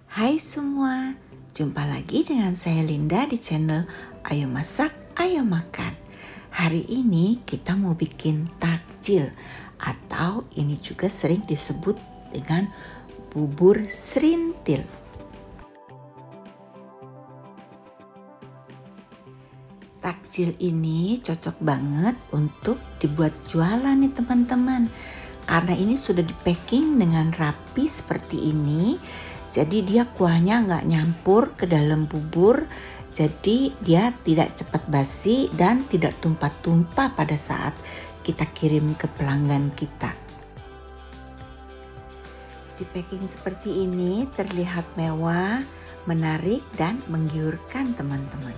Hai semua, jumpa lagi dengan saya Linda di channel Ayo Masak, Ayo Makan. Hari ini kita mau bikin takjil atau ini juga sering disebut dengan bubur serintil. Takjil ini cocok banget untuk dibuat jualan nih teman-teman. Karena ini sudah di packing dengan rapi seperti ini, jadi dia kuahnya nggak nyampur ke dalam bubur, jadi dia tidak cepat basi dan tidak tumpah-tumpah pada saat kita kirim ke pelanggan kita. Di packing seperti ini terlihat mewah, menarik dan menggiurkan teman-teman.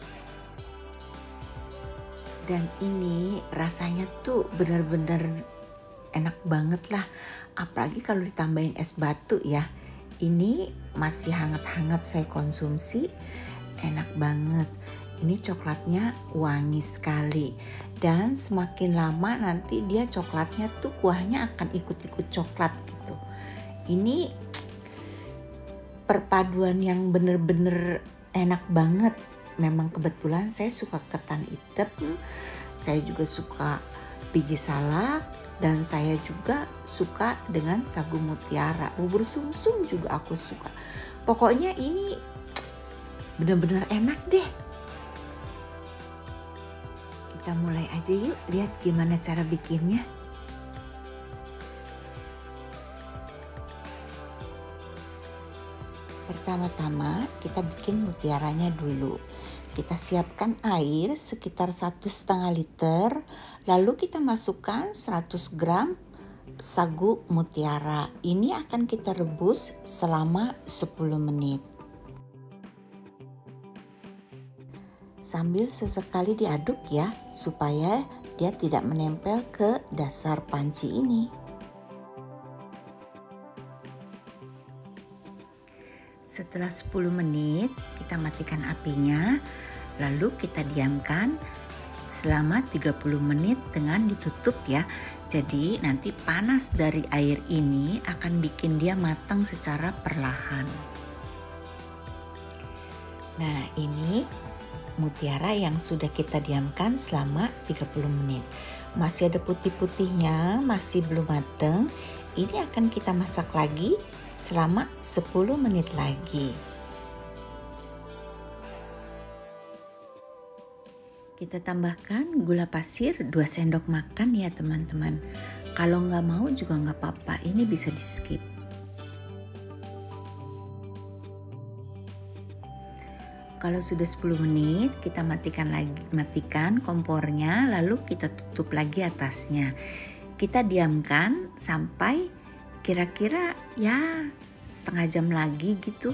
Dan ini rasanya tuh benar-benar enak banget lah, apalagi kalau ditambahin es batu ya. Ini masih hangat-hangat saya konsumsi, enak banget. Ini coklatnya wangi sekali dan semakin lama nanti dia coklatnya tuh kuahnya akan ikut-ikut coklat gitu. Ini perpaduan yang bener-bener enak banget. Memang kebetulan saya suka ketan hitam, saya juga suka biji salak, dan saya juga suka dengan sagu mutiara. Bubur sumsum juga aku suka. Pokoknya ini benar-benar enak deh. Kita mulai aja yuk, lihat gimana cara bikinnya. Pertama-tama kita bikin mutiaranya dulu. Kita siapkan air sekitar 1,5 liter, lalu kita masukkan 100 gram sagu mutiara. Ini akan kita rebus selama 10 menit. Sambil sesekali diaduk ya, supaya dia tidak menempel ke dasar panci ini. Setelah 10 menit kita matikan apinya, lalu kita diamkan selama 30 menit dengan ditutup ya. Jadi nanti panas dari air ini akan bikin dia matang secara perlahan. Nah, ini mutiara yang sudah kita diamkan selama 30 menit. Masih ada putih-putihnya, masih belum matang. Ini akan kita masak lagi selama 10 menit lagi. Kita tambahkan gula pasir 2 sendok makan ya teman-teman. Kalau nggak mau juga nggak apa-apa, ini bisa di skip. Kalau sudah 10 menit kita matikan kompornya, lalu kita tutup lagi atasnya. Kita diamkan sampai kira-kira ya setengah jam lagi gitu.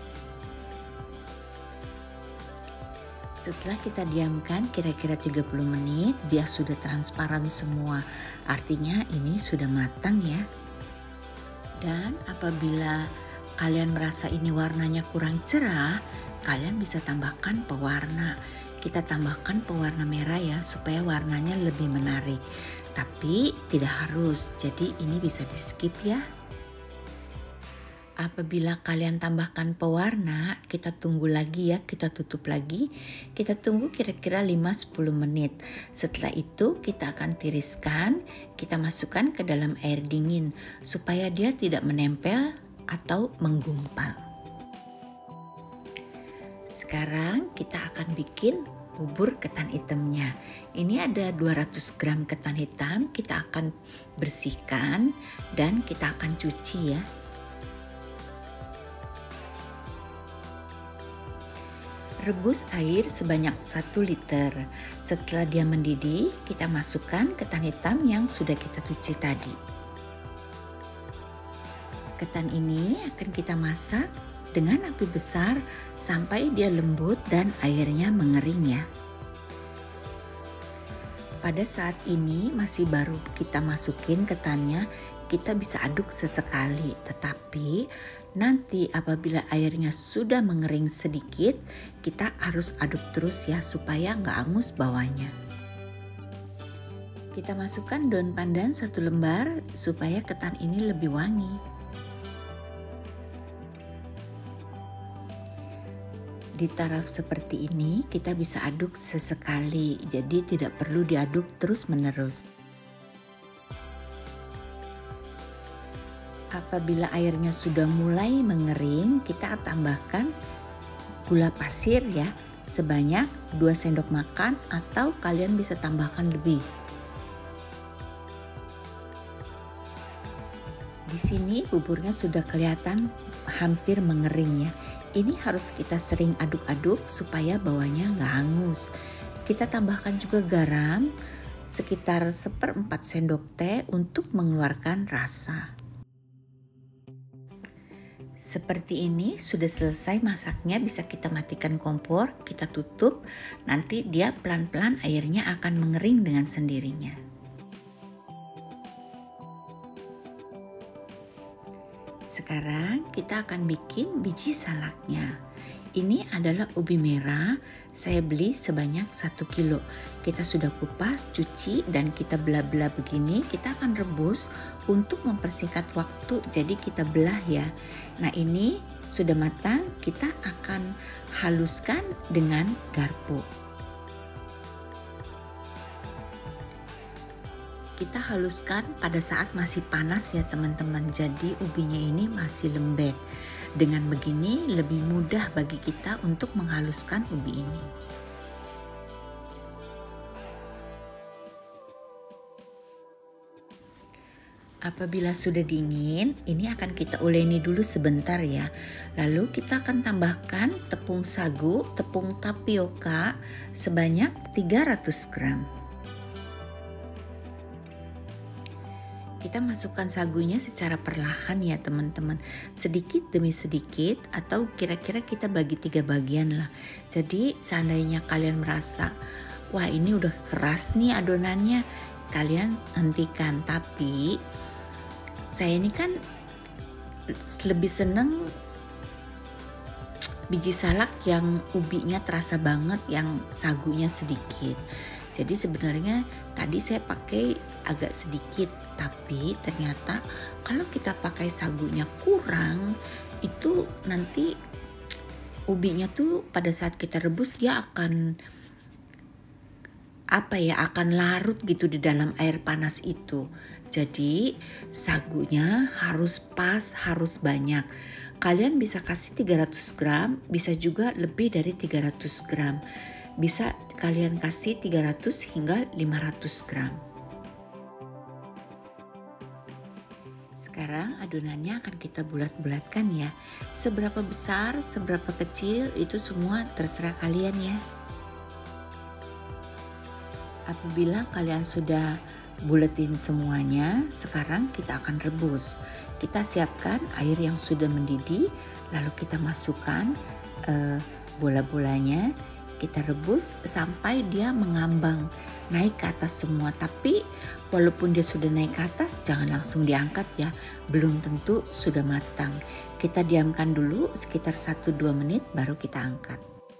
Setelah kita diamkan kira-kira 30 menit, dia sudah transparan semua. Artinya ini sudah matang ya. Dan apabila kalian merasa ini warnanya kurang cerah, kalian bisa tambahkan pewarna. Kita tambahkan pewarna merah ya, supaya warnanya lebih menarik. Tapi tidak harus, jadi ini bisa di skip ya. Apabila kalian tambahkan pewarna, kita tunggu lagi ya, kita tutup lagi. Kita tunggu kira-kira 5-10 menit. Setelah itu kita akan tiriskan, kita masukkan ke dalam air dingin supaya dia tidak menempel atau menggumpal. Sekarang kita akan bikin bubur ketan hitamnya. Ini ada 200 gram ketan hitam, kita akan bersihkan dan kita akan cuci ya. Rebus air sebanyak 1 liter. Setelah dia mendidih, kita masukkan ketan hitam yang sudah kita cuci tadi. Ketan ini akan kita masak dengan api besar sampai dia lembut dan airnya mengering ya. Pada saat ini masih baru kita masukin ketannya, kita bisa aduk sesekali. Tetapi nanti apabila airnya sudah mengering sedikit, kita harus aduk terus ya supaya nggak angus bawahnya. Kita masukkan daun pandan 1 lembar supaya ketan ini lebih wangi. Di taraf seperti ini kita bisa aduk sesekali, jadi tidak perlu diaduk terus-menerus. Apabila airnya sudah mulai mengering, kita tambahkan gula pasir ya, sebanyak 2 sendok makan atau kalian bisa tambahkan lebih. Di sini buburnya sudah kelihatan hampir mengering ya. Ini harus kita sering aduk-aduk supaya bawahnya nggak hangus. Kita tambahkan juga garam sekitar 1/4 sendok teh untuk mengeluarkan rasa. Seperti ini sudah selesai masaknya, bisa kita matikan kompor, kita tutup, nanti dia pelan-pelan airnya akan mengering dengan sendirinya. Sekarang kita akan bikin biji salaknya. Ini adalah ubi merah, saya beli sebanyak 1 kilo. Kita sudah kupas, cuci, dan kita belah-belah begini. Kita akan rebus untuk mempersingkat waktu, jadi kita belah ya. Nah ini sudah matang, kita akan haluskan dengan garpu. Kita haluskan pada saat masih panas ya teman-teman, jadi ubinya ini masih lembek. Dengan begini lebih mudah bagi kita untuk menghaluskan ubi ini. Apabila sudah dingin, ini akan kita uleni dulu sebentar ya. Lalu kita akan tambahkan tepung sagu, tepung tapioka sebanyak 300 gram. Kita masukkan sagunya secara perlahan ya teman-teman, sedikit demi sedikit, atau kira-kira kita bagi 3 bagian lah. Jadi seandainya kalian merasa wah ini udah keras nih adonannya, kalian hentikan. Tapi saya ini kan lebih seneng biji salak yang ubinya terasa banget, yang sagunya sedikit. Jadi sebenarnya tadi saya pakai agak sedikit, tapi ternyata kalau kita pakai sagunya kurang, itu nanti ubinya tuh pada saat kita rebus dia akan akan larut gitu di dalam air panas itu. Jadi sagunya harus pas, harus banyak. Kalian bisa kasih 300 gram, bisa juga lebih dari 300 gram. Bisa kalian kasih 300 hingga 500 gram. Sekarang adonannya akan kita bulat-bulatkan ya. Seberapa besar, seberapa kecil itu semua terserah kalian ya. Apabila kalian sudah buletin semuanya, sekarang kita akan rebus. Kita siapkan air yang sudah mendidih, lalu kita masukkan bola-bolanya. Kita rebus sampai dia mengambang, naik ke atas semua. Tapi walaupun dia sudah naik ke atas, jangan langsung diangkat ya, belum tentu sudah matang. Kita diamkan dulu sekitar 1-2 menit baru kita angkat.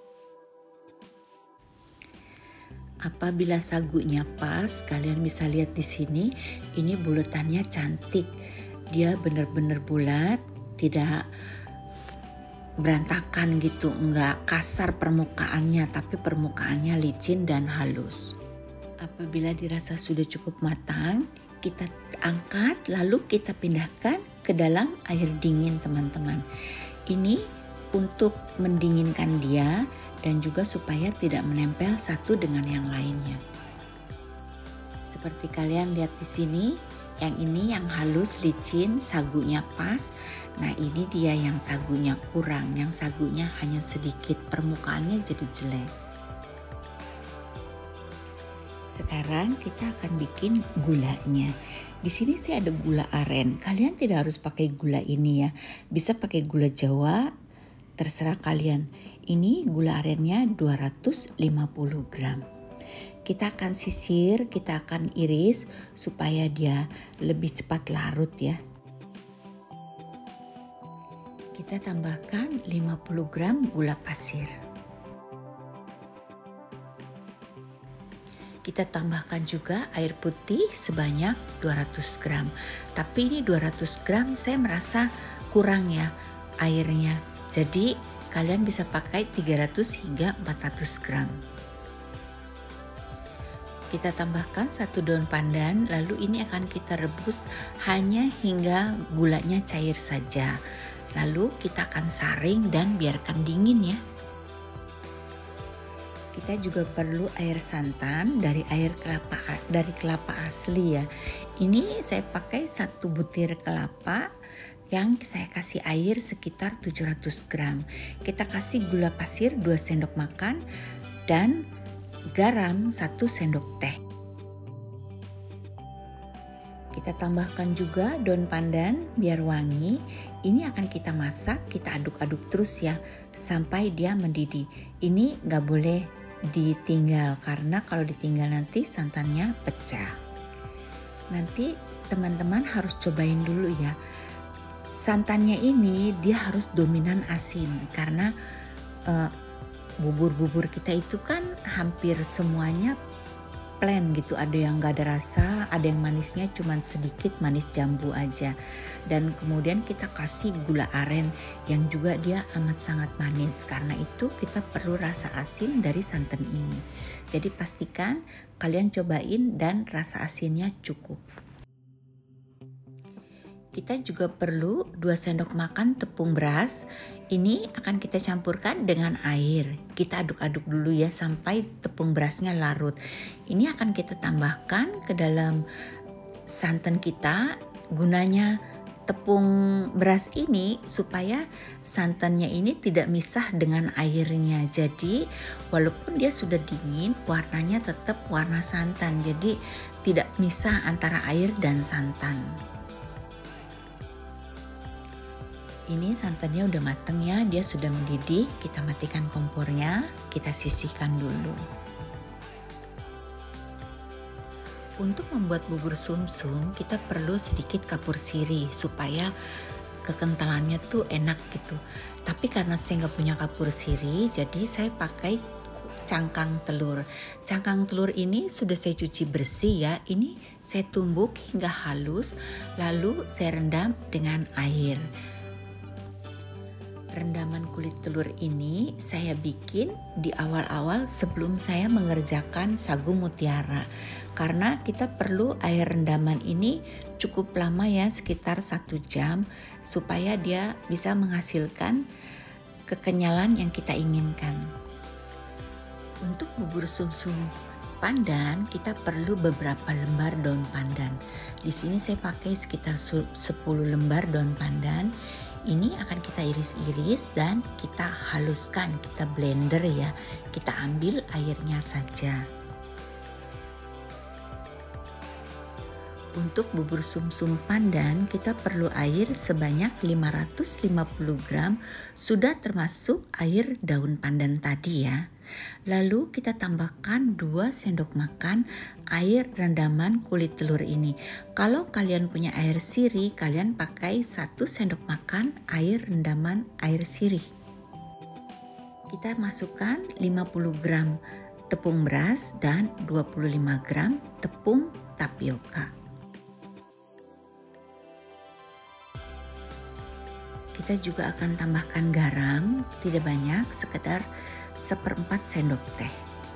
Apabila sagunya pas, kalian bisa lihat di sini, ini bulatannya cantik. Dia benar-benar bulat, tidak berantakan gitu, enggak kasar permukaannya, tapi permukaannya licin dan halus. Apabila dirasa sudah cukup matang, kita angkat lalu kita pindahkan ke dalam air dingin teman-teman. Ini untuk mendinginkan dia dan juga supaya tidak menempel satu dengan yang lainnya. Seperti kalian lihat di sini, yang ini yang halus licin, sagunya pas. Nah ini dia yang sagunya kurang, yang sagunya hanya sedikit, permukaannya jadi jelek. Sekarang kita akan bikin gulanya. Di sini sih ada gula aren. Kalian tidak harus pakai gula ini ya. Bisa pakai gula Jawa, terserah kalian. Ini gula arennya 250 gram. Kita akan sisir, kita akan iris supaya dia lebih cepat larut ya. Kita tambahkan 50 gram gula pasir. Kita tambahkan juga air putih sebanyak 200 gram. Tapi ini 200 gram saya merasa kurang ya airnya. Jadi kalian bisa pakai 300 hingga 400 gram. Kita tambahkan 1 daun pandan, lalu ini akan kita rebus hanya hingga gulanya cair saja. Lalu kita akan saring dan biarkan dingin ya. Kita juga perlu air santan dari kelapa asli ya. Ini saya pakai 1 butir kelapa yang saya kasih air sekitar 700 gram. Kita kasih gula pasir 2 sendok makan dan garam 1 sendok teh. Kita tambahkan juga daun pandan biar wangi. Ini akan kita masak, kita aduk-aduk terus ya sampai dia mendidih. Ini nggak boleh ditinggal karena kalau ditinggal nanti santannya pecah. Nanti teman-teman harus cobain dulu ya. Santannya ini dia harus dominan asin karena bubur-bubur kita itu kan hampir semuanya plain gitu, ada yang gak ada rasa, ada yang manisnya cuman sedikit, manis jambu aja. Dan kemudian kita kasih gula aren yang juga dia amat sangat manis, karena itu kita perlu rasa asin dari santan ini. Jadi pastikan kalian cobain dan rasa asinnya cukup. Kita juga perlu 2 sendok makan tepung beras. Ini akan kita campurkan dengan air. Kita aduk-aduk dulu ya sampai tepung berasnya larut. Ini akan kita tambahkan ke dalam santan kita. Gunanya tepung beras ini supaya santannya ini tidak misah dengan airnya. Jadi walaupun dia sudah dingin, warnanya tetap warna santan. Jadi tidak misah antara air dan santan. Ini santannya udah mateng ya, dia sudah mendidih. Kita matikan kompornya, kita sisihkan dulu. Untuk membuat bubur sumsum, kita perlu sedikit kapur sirih supaya kekentalannya tuh enak gitu. Tapi karena saya nggak punya kapur sirih, jadi saya pakai cangkang telur. Cangkang telur ini sudah saya cuci bersih ya. Ini saya tumbuk hingga halus, lalu saya rendam dengan air. Rendaman kulit telur ini saya bikin di awal-awal sebelum saya mengerjakan sagu mutiara. Karena kita perlu air rendaman ini cukup lama ya, sekitar 1 jam supaya dia bisa menghasilkan kekenyalan yang kita inginkan. Untuk bubur sumsum pandan kita perlu beberapa lembar daun pandan. Di sini saya pakai sekitar 10 lembar daun pandan. Ini akan kita iris-iris dan kita haluskan, kita blender ya. Kita ambil airnya saja. Untuk bubur sumsum pandan kita perlu air sebanyak 550 gram, sudah termasuk air daun pandan tadi ya. Lalu kita tambahkan 2 sendok makan air rendaman kulit telur ini. Kalau kalian punya air sirih, kalian pakai 1 sendok makan air rendaman air sirih. Kita masukkan 50 gram tepung beras dan 25 gram tepung tapioka. Kita juga akan tambahkan garam, tidak banyak, sekedar 1/4 sendok teh.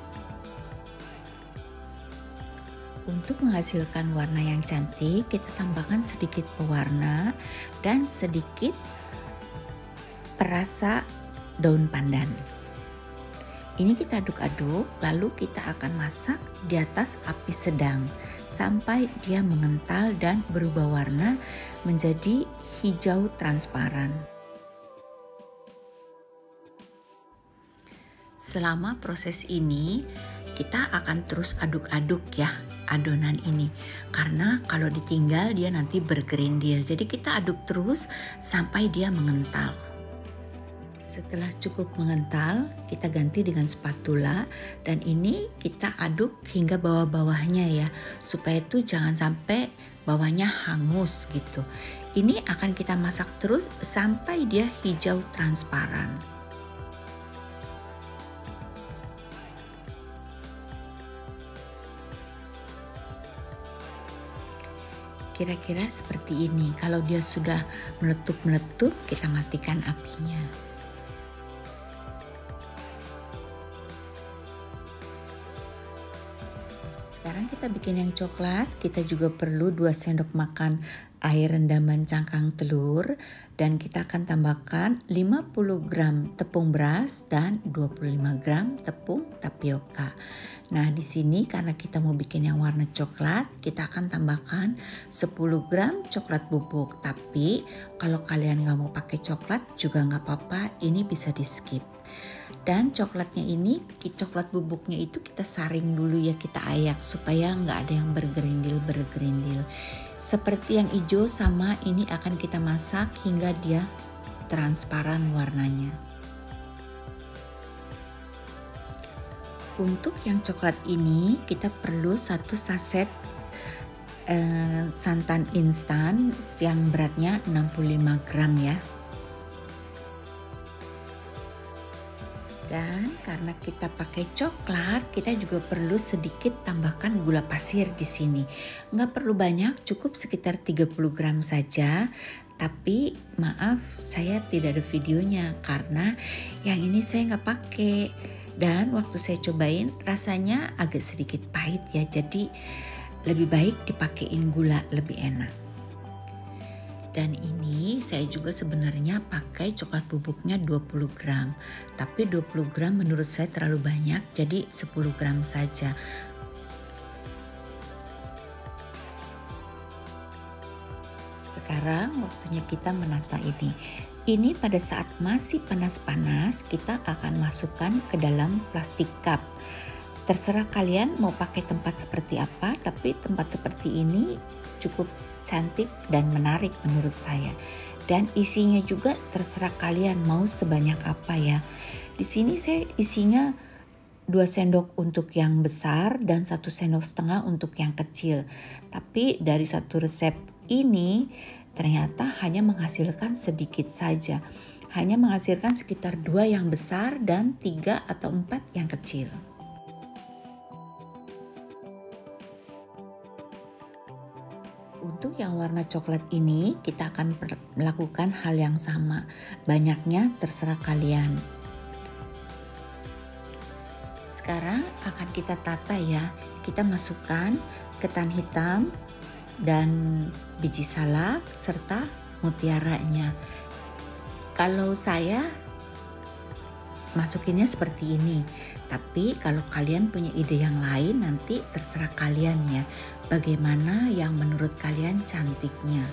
Untuk menghasilkan warna yang cantik, kita tambahkan sedikit pewarna dan sedikit perasa daun pandan. Ini kita aduk-aduk, lalu kita akan masak di atas api sedang sampai dia mengental dan berubah warna menjadi hijau transparan. Selama proses ini kita akan terus aduk-aduk ya adonan ini, karena kalau ditinggal dia nanti bergerindil. Jadi kita aduk terus sampai dia mengental. Setelah cukup mengental, kita ganti dengan spatula dan ini kita aduk hingga bawah-bawahnya ya, supaya itu jangan sampai bawahnya hangus gitu. Ini akan kita masak terus sampai dia hijau transparan. Kira-kira seperti ini. Kalau dia sudah meletup-meletup, kita matikan apinya. Sekarang kita bikin yang coklat. Kita juga perlu 2 sendok makan air rendaman cangkang telur, dan kita akan tambahkan 50 gram tepung beras dan 25 gram tepung tapioka. Nah, di sini karena kita mau bikin yang warna coklat, kita akan tambahkan 10 gram coklat bubuk. Tapi kalau kalian nggak mau pakai coklat juga nggak apa-apa, ini bisa di skip. Dan coklatnya ini, coklat bubuknya itu kita saring dulu ya, kita ayak supaya nggak ada yang bergerindil. Seperti yang hijau sama ini akan kita masak hingga dia transparan warnanya. Untuk yang coklat ini kita perlu 1 saset santan instan yang beratnya 65 gram ya. Dan karena kita pakai coklat, kita juga perlu sedikit tambahkan gula pasir di sini. Nggak perlu banyak, cukup sekitar 30 gram saja. Tapi maaf, saya tidak ada videonya karena yang ini saya nggak pakai. Dan waktu saya cobain rasanya agak sedikit pahit ya, jadi lebih baik dipakein gula, lebih enak. Dan ini saya juga sebenarnya pakai coklat bubuknya 20 gram. Tapi 20 gram menurut saya terlalu banyak, jadi 10 gram saja. Sekarang waktunya kita menata ini. Ini pada saat masih panas-panas, kita akan masukkan ke dalam plastik cup. Terserah kalian mau pakai tempat seperti apa, tapi tempat seperti ini cukup cantik dan menarik menurut saya. Dan isinya juga terserah kalian mau sebanyak apa ya. Di sini saya isinya 2 sendok untuk yang besar dan 1 sendok setengah untuk yang kecil. Tapi dari satu resep ini ternyata hanya menghasilkan sedikit saja. Hanya menghasilkan sekitar 2 yang besar dan 3 atau 4 yang kecil. Untuk yang warna coklat ini kita akan melakukan hal yang sama. Banyaknya terserah kalian. Sekarang akan kita tata ya. Kita masukkan ketan hitam dan biji salak serta mutiaranya. Kalau saya masukinnya seperti ini. Tapi kalau kalian punya ide yang lain nanti terserah kalian ya. Bagaimana yang menurut kalian cantiknya.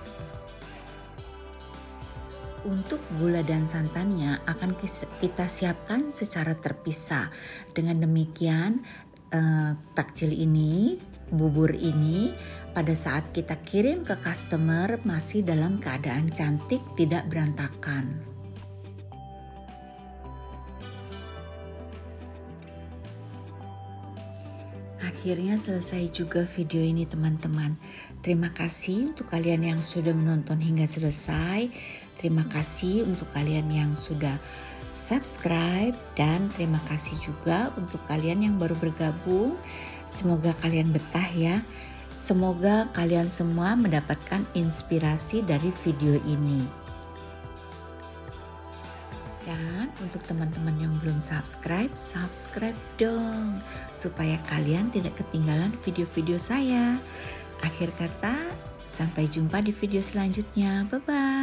Untuk gula dan santannya akan kita siapkan secara terpisah. Dengan demikian takjil ini, bubur ini pada saat kita kirim ke customer masih dalam keadaan cantik, tidak berantakan. Akhirnya selesai juga video ini teman-teman. Terima kasih untuk kalian yang sudah menonton hingga selesai. Terima kasih untuk kalian yang sudah subscribe. Dan terima kasih juga untuk kalian yang baru bergabung. Semoga kalian betah ya. Semoga kalian semua mendapatkan inspirasi dari video ini. Dan untuk teman-teman yang belum subscribe, subscribe dong supaya kalian tidak ketinggalan video-video saya. Akhir kata, sampai jumpa di video selanjutnya. Bye-bye.